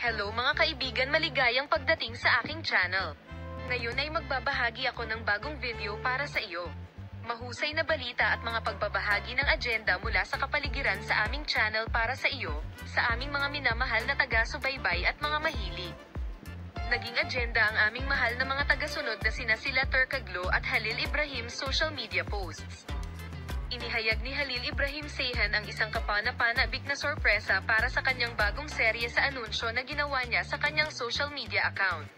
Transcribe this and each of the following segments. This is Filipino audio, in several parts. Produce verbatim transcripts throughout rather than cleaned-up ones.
Hello mga kaibigan, maligayang pagdating sa aking channel. Ngayon ay magbabahagi ako ng bagong video para sa iyo. Mahusay na balita at mga pagbabahagi ng agenda mula sa kapaligiran sa aming channel para sa iyo, sa aming mga minamahal na taga-subaybay at mga mahilig. Naging agenda ang aming mahal na mga tagasunod na sina sila Turkaglo at Halil Ibrahim social media posts. Inihayag ni Halil Ibrahim Seyhan ang isang kapana-panabik na sorpresa para sa kanyang bagong serye sa anunsyo na ginawa niya sa kanyang social media account.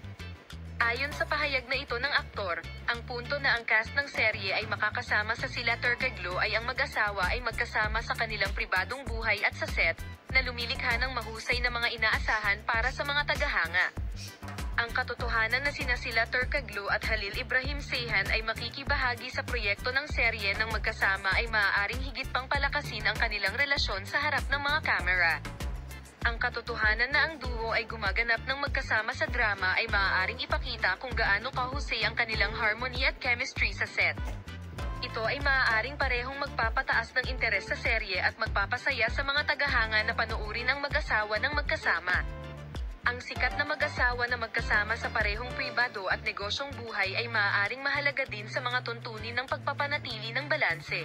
Ayon sa pahayag na ito ng aktor, ang punto na ang cast ng serye ay makakasama sa sila Turkaglo ay ang mag-asawa ay magkasama sa kanilang pribadong buhay at sa set, na lumilikha ng mahusay na mga inaasahan para sa mga tagahanga. Ang katotohanan na sina sila Turkaglo at Halil Ibrahim Seyhan ay makikibahagi sa proyekto ng serye ng magkasama ay maaaring higit pang palakasin ang kanilang relasyon sa harap ng mga kamera. Ang katotohanan na ang duo ay gumaganap ng magkasama sa drama ay maaaring ipakita kung gaano kahusay ang kanilang harmony at chemistry sa set. Ito ay maaaring parehong magpapataas ng interes sa serye at magpapasaya sa mga tagahanga na panuurin ang mag-asawa ng magkasama. Ang sikat na mag-asawa na magkasama sa parehong pribado at negosyong buhay ay maaaring mahalaga din sa mga tuntunin ng pagpapanatili ng balanse.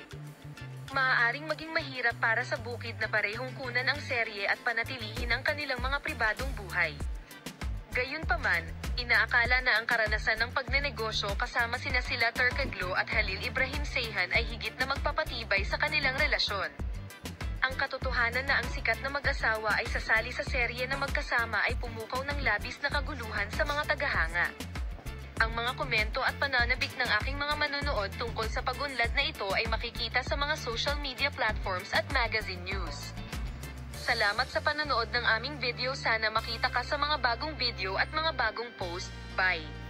Maaaring maging mahirap para sa bukid na parehong kunan ang serye at panatilihin ang kanilang mga pribadong buhay. Gayunpaman, inaakala na ang karanasan ng pagnenegosyo kasama sina sila Turkaglo at Halil Ibrahim Seyhan ay higit na magpapatibay sa kanilang relasyon. Ang katotohanan na ang sikat na mag-asawa ay sasali sa serye na magkasama ay pumukaw ng labis na kaguluhan sa mga tagahanga. Ang mga komento at pananabik ng aking mga manonood tungkol sa pagunlad na ito ay makikita sa mga social media platforms at magazine news. Salamat sa panonood ng aming video, sana makita ka sa mga bagong video at mga bagong post. Bye!